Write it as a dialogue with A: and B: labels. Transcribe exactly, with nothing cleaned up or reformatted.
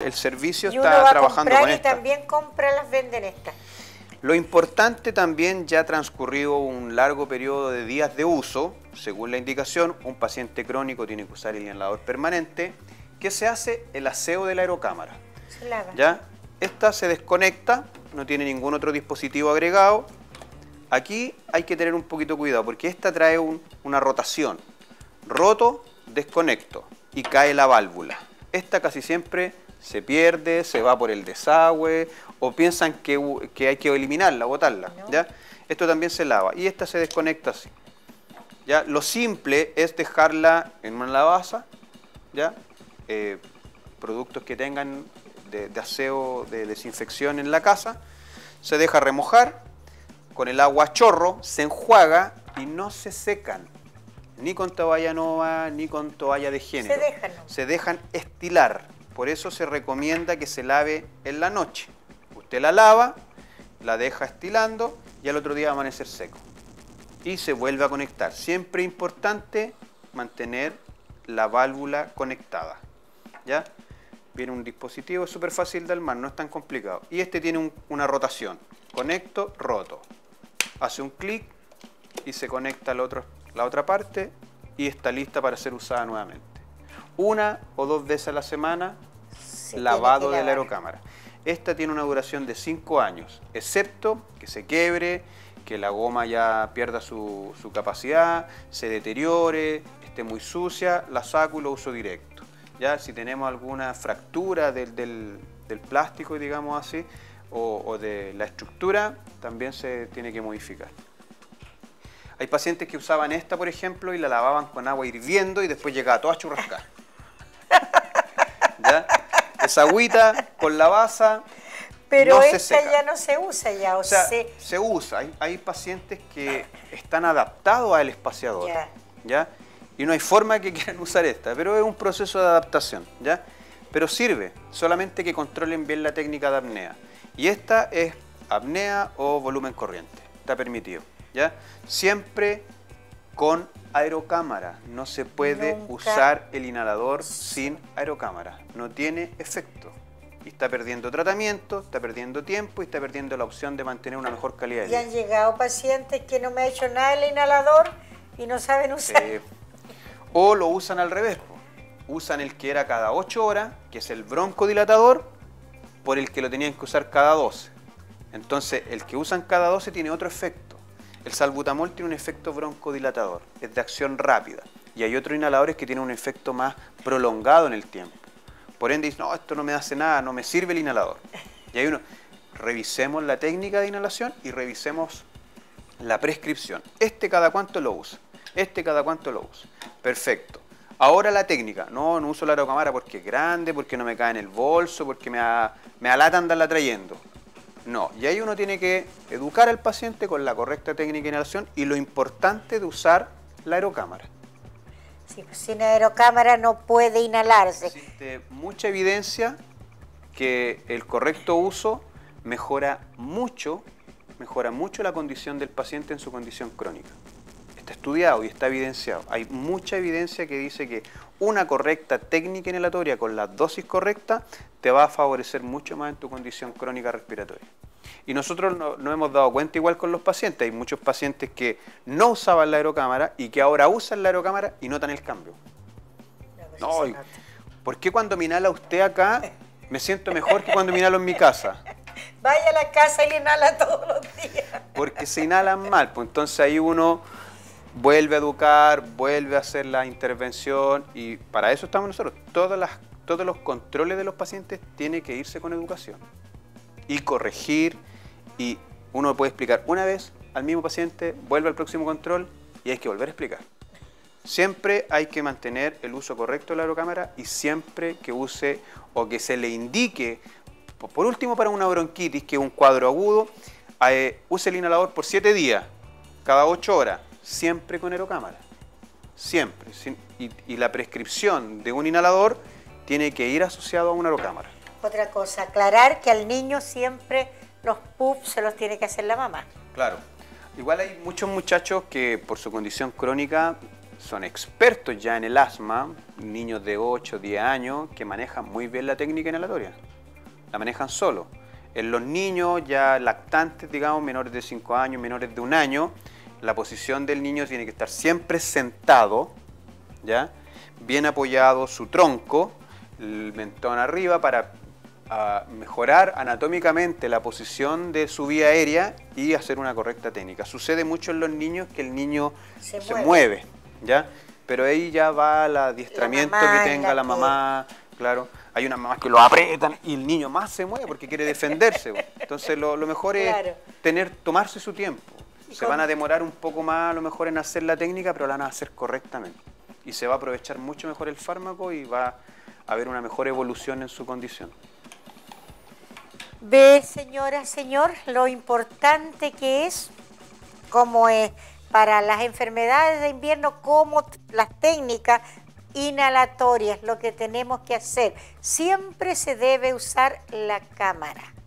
A: el servicio
B: y uno
A: está
B: va
A: trabajando
B: a
A: con
B: y
A: esta.
B: también compra las venden estas.
A: Lo importante también, ya transcurrido un largo periodo de días de uso, según la indicación, un paciente crónico tiene que usar el inhalador permanente, que se hace el aseo de la aerocámara.
B: Se lava.
A: ¿Ya? Esta se desconecta, no tiene ningún otro dispositivo agregado. Aquí hay que tener un poquito de cuidado porque esta trae un, una rotación. Roto, desconecto y cae la válvula. Esta casi siempre se pierde, se va por el desagüe o piensan que, que hay que eliminarla, botarla.
B: No.
A: ¿Ya? Esto también se lava y esta se desconecta así. ¿Ya? Lo simple es dejarla en una lavaza, ¿ya? Eh, productos que tengan de, de aseo, de desinfección en la casa, se deja remojar, con el agua a chorro, se enjuaga y no se secan, ni con toalla nova, ni con toalla de género.
B: Se dejan. ¿No?
A: Se dejan estilar, por eso se recomienda que se lave en la noche. Usted la lava, la deja estilando y al otro día va a amanecer seco. Y se vuelve a conectar. Siempre importante mantener la válvula conectada. ¿Ya? Viene un dispositivo, es súper fácil de armar, no es tan complicado. Y este tiene un, una rotación. Conecto, roto. Hace un clic y se conecta la, otro, la otra parte y está lista para ser usada nuevamente. Una o dos veces a la semana, se lavado de la aerocámara. Esta tiene una duración de cinco años, excepto que se quiebre, que la goma ya pierda su, su capacidad, se deteriore, esté muy sucia, la saco y lo uso directo. Ya, si tenemos alguna fractura del, del, del plástico, digamos así, o, o de la estructura, también se tiene que modificar. Hay pacientes que usaban esta, por ejemplo, y la lavaban con agua hirviendo y después llegaba toda churrascada. ¿Ya? Esa agüita con la basa.
B: Pero
A: no
B: esta
A: se seca.
B: ya no se usa ya, o,
A: o sea,
B: se...
A: se usa. Hay, hay pacientes que están adaptados al espaciador.
B: Ya.
A: ¿Ya? Y no hay forma que quieran usar esta, pero es un proceso de adaptación, ¿ya? Pero sirve, solamente que controlen bien la técnica de apnea. Y esta es apnea o volumen corriente, está permitido, ¿ya? Siempre con aerocámara, no se puede
B: Nunca.
A: usar el inhalador sin aerocámara, no tiene efecto. Y está perdiendo tratamiento, está perdiendo tiempo y está perdiendo la opción de mantener una mejor calidad de
B: Y
A: vida.
B: han llegado pacientes que no me ha hecho nada el inhalador y no saben usar.
A: Eh, o lo usan al revés, po. Usan el que era cada ocho horas, que es el broncodilatador, por el que lo tenían que usar cada doce. Entonces, el que usan cada doce tiene otro efecto. El salbutamol tiene un efecto broncodilatador, es de acción rápida. Y hay otros inhaladores que tienen un efecto más prolongado en el tiempo. Por ende, dicen, no, esto no me hace nada, no me sirve el inhalador. Y hay uno, revisemos la técnica de inhalación y revisemos la prescripción. Este cada cuánto lo usa, este cada cuánto lo usa. Perfecto. Ahora la técnica, no, no uso la aerocámara porque es grande, porque no me cae en el bolso, porque me, a, me alata andarla trayendo. No, y ahí uno tiene que educar al paciente con la correcta técnica de inhalación y lo importante de usar la aerocámara.
B: Sí, pues sin aerocámara no puede inhalarse.
A: Existe mucha evidencia que el correcto uso mejora mucho, mejora mucho la condición del paciente en su condición crónica. Está estudiado y está evidenciado. Hay mucha evidencia que dice que una correcta técnica inhalatoria con la dosis correcta te va a favorecer mucho más en tu condición crónica respiratoria. Y nosotros nos no hemos dado cuenta igual con los pacientes. Hay muchos pacientes que no usaban la aerocámara y que ahora usan la aerocámara y notan el cambio. No, y, ¿por qué cuando me inhala usted acá me siento mejor que cuando me inhalo en mi casa?
B: Vaya a la casa y le inhala todos los días.
A: Porque se inhalan mal, pues entonces ahí uno vuelve a educar, vuelve a hacer la intervención y para eso estamos nosotros. Todas las, todos los controles de los pacientes tienen que irse con educación y corregir, y uno puede explicar una vez al mismo paciente, vuelve al próximo control y hay que volver a explicar. Siempre hay que mantener el uso correcto de la aerocámara y siempre que use o que se le indique, por último para una bronquitis, que es un cuadro agudo, eh, use el inhalador por siete días, cada ocho horas, siempre con aerocámara, siempre. Y, y la prescripción de un inhalador tiene que ir asociado a una aerocámara.
B: Otra cosa, aclarar que al niño siempre los pups se los tiene que hacer la mamá.
A: Claro. Igual hay muchos muchachos que por su condición crónica son expertos ya en el asma, niños de ocho, diez años, que manejan muy bien la técnica inhalatoria. La manejan solo. En los niños ya lactantes, digamos, menores de cinco años, menores de un año, la posición del niño tiene que estar siempre sentado, ¿ya? Bien apoyado su tronco, el mentón arriba para a mejorar anatómicamente la posición de su vía aérea y hacer una correcta técnica. Sucede mucho en los niños que el niño se, se mueve. mueve, ¿ya? Pero ahí ya va el adiestramiento que tenga la, la mamá, claro. Hay unas mamás que lo apretan y el niño más se mueve porque quiere defenderse. Entonces lo, lo mejor es claro. tener, tomarse su tiempo. Se van a demorar un poco más a lo mejor en hacer la técnica, pero la van a hacer correctamente. Y se va a aprovechar mucho mejor el fármaco y va a haber una mejor evolución en su condición.
B: Ve, señora, señor, lo importante que es, como es para las enfermedades de invierno, como las técnicas inhalatorias, lo que tenemos que hacer. Siempre se debe usar la cámara.